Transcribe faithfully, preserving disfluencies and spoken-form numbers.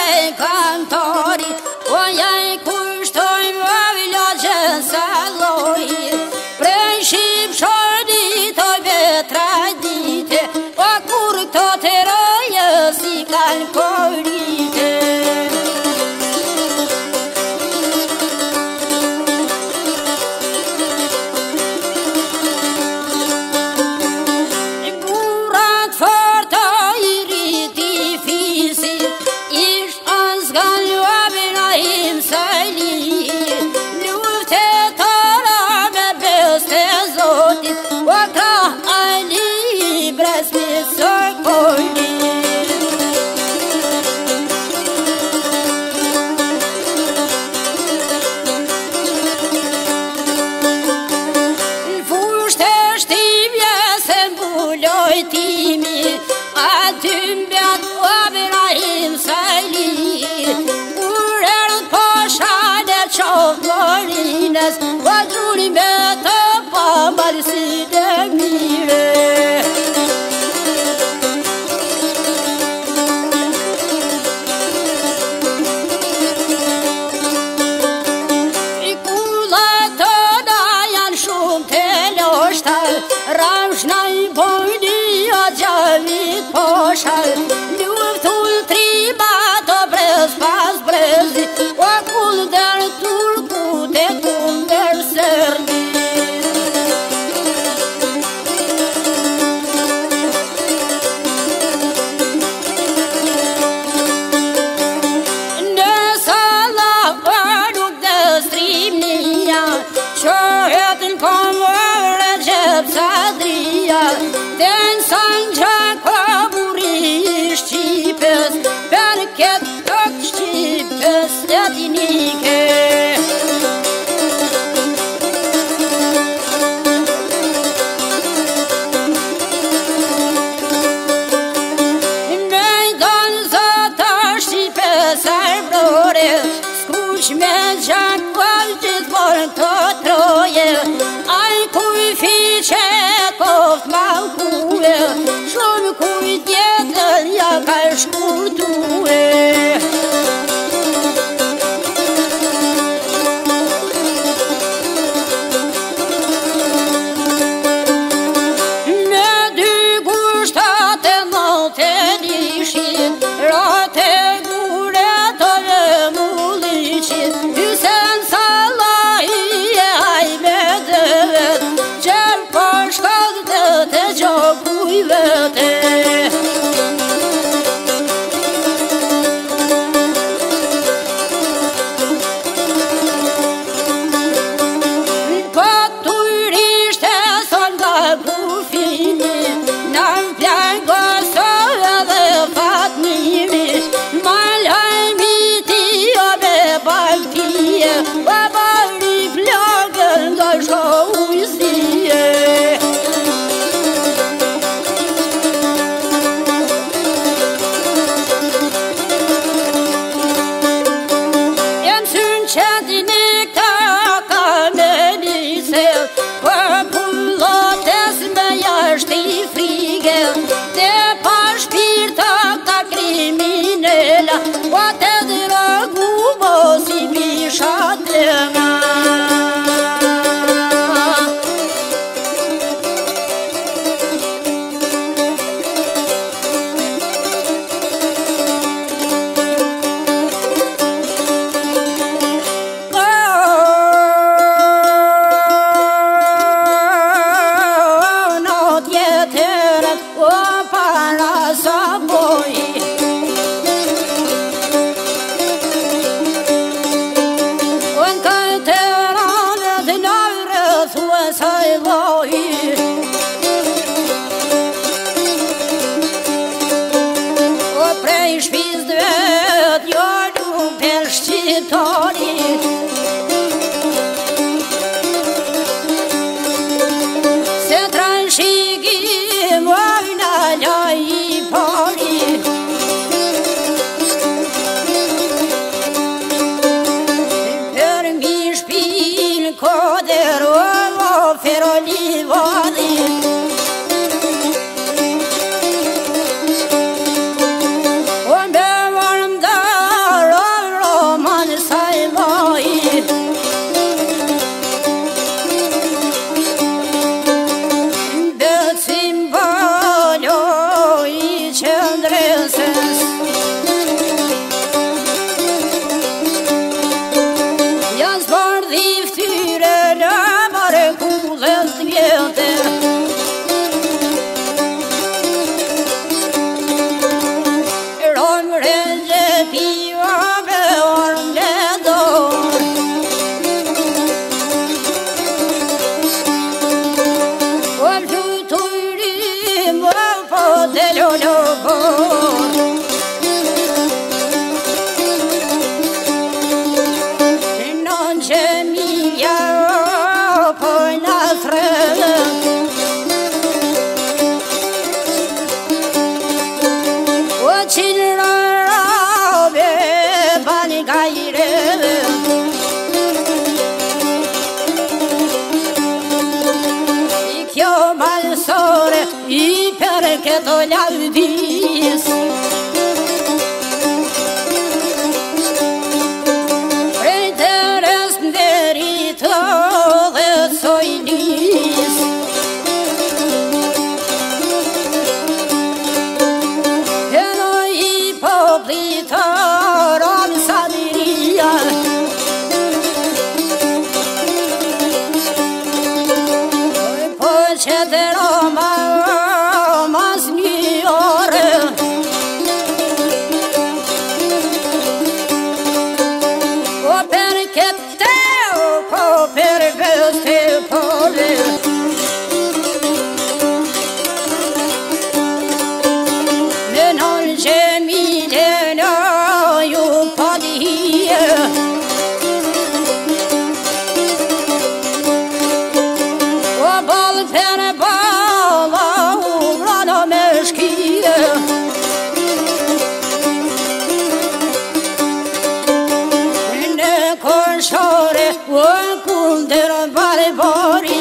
e cantori, o ai cuștoi văvilă ce saloi, preșip șodito pe tradite, o curto te răiesi calcorite. Vadruli meta pamarsi de mire. Icula toda yan shum teloshta, ramshnai boidia javit poshal, luftul tribato brez pas brezi, ocul dar turcu de serdi. Ne sala varuk de strimnia, çohetin konvore cep sadria, den sanca kaburi şçipes, berket ök şçipes edinike. Mergeam qualcet volto troie, ai cui fice coft malcue, șum cui dietăl ia ca șcurtue. to lavdis Rejtërës nderi të dhe sojlis Heno i poplit të ronë sadiria Po që të roma mas një orë Po per këtë po per veste pole Në non që mite në ju po dhije O bal per bala u vrano me shkije Në koshore u kunder barbari